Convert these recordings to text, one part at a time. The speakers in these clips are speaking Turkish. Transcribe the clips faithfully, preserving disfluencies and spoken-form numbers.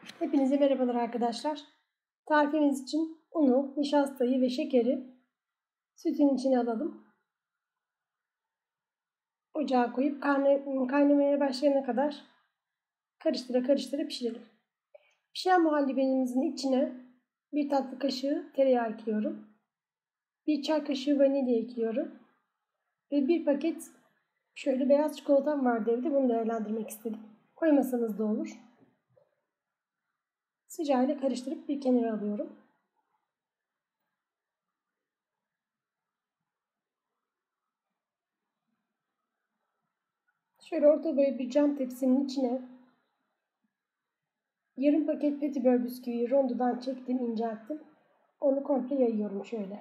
Hepinize merhabalar arkadaşlar. Tarifimiz için unu, nişastayı ve şekeri sütün içine alalım. Ocağa koyup kaynamaya başlayana kadar karıştıra karıştıra pişirelim. Pişen muhallebimizin içine bir tatlı kaşığı tereyağı ekliyorum. Bir çay kaşığı vanilya ekliyorum. Ve bir paket şöyle beyaz çikolatam vardı evde. Bunu değerlendirmek istedim. Koymasanız da olur. Sıcağıyla karıştırıp bir kenara alıyorum. Şöyle orta boy bir cam tepsinin içine yarım paket petibör bisküviyi rondodan çektim, incelttim. Onu komple yayıyorum şöyle.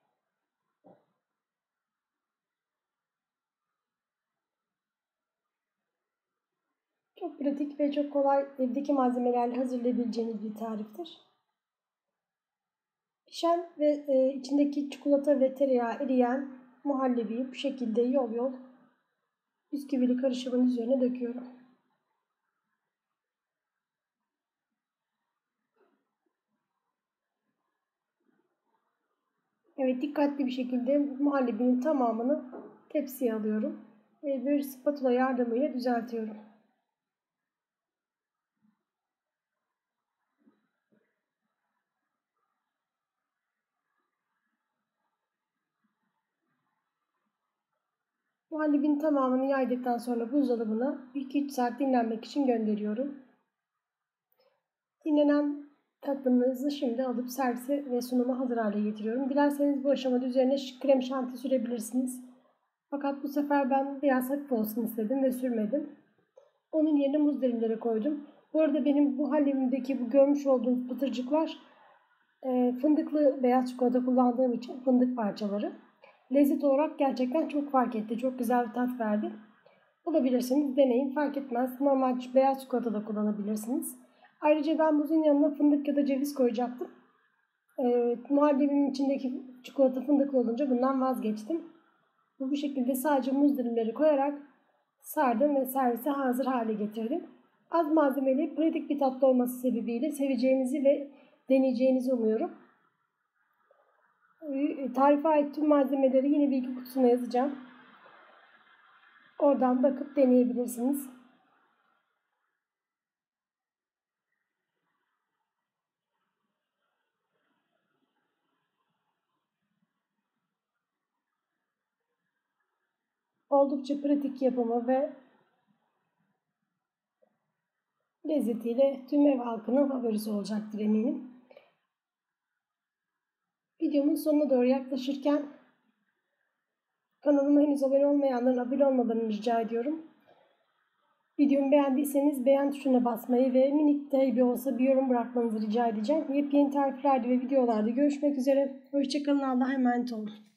Çok pratik ve çok kolay evdeki malzemelerle hazırlayabileceğiniz bir tariftir. Pişen ve e, içindeki çikolata ve tereyağı eriyen muhallebiyi bu şekilde yol yol bisküvili karışımın üzerine döküyorum. Evet, dikkatli bir şekilde muhallebinin tamamını tepsiye alıyorum ve bir spatula yardımıyla düzeltiyorum. Muhallebinin tamamını yaydıktan sonra buzdolabına iki üç saat dinlenmek için gönderiyorum. Dinlenen tatlımızı şimdi alıp servise ve sunuma hazır hale getiriyorum. Dilerseniz bu aşamada üzerine krem şanti sürebilirsiniz. Fakat bu sefer ben biraz hafif olsun istedim ve sürmedim. Onun yerine muz dilimleri koydum. Bu arada benim bu muhallebimdeki bu görmüş olduğunuz pıtırcıklar e, fındıklı beyaz çikolata kullandığım için fındık parçaları. Lezzet olarak gerçekten çok fark etti. Çok güzel bir tat verdi. Bulabilirsiniz, deneyin, fark etmez. Normal beyaz çikolata da kullanabilirsiniz. Ayrıca ben muzun yanına fındık ya da ceviz koyacaktım. E, muhallebimin içindeki çikolata fındıklı olunca bundan vazgeçtim. Bu şekilde sadece muz dilimleri koyarak sardım ve servise hazır hale getirdim. Az malzemeli, pratik bir tatlı olması sebebiyle seveceğinizi ve deneyeceğinizi umuyorum. Tarife ait tüm malzemeleri yine bilgi kutusuna yazacağım. Oradan bakıp deneyebilirsiniz. Oldukça pratik yapımı ve lezzetiyle tüm ev halkının favorisi olacaktır eminim. Videomun sonuna doğru yaklaşırken kanalıma henüz abone olmayanların abone olmalarını rica ediyorum. Videomu beğendiyseniz beğen tuşuna basmayı ve minik de olsa bir yorum bırakmanızı rica edeceğim. Yepyeni tariflerde ve videolarda görüşmek üzere. Hoşçakalın, Allah'a emanet olun.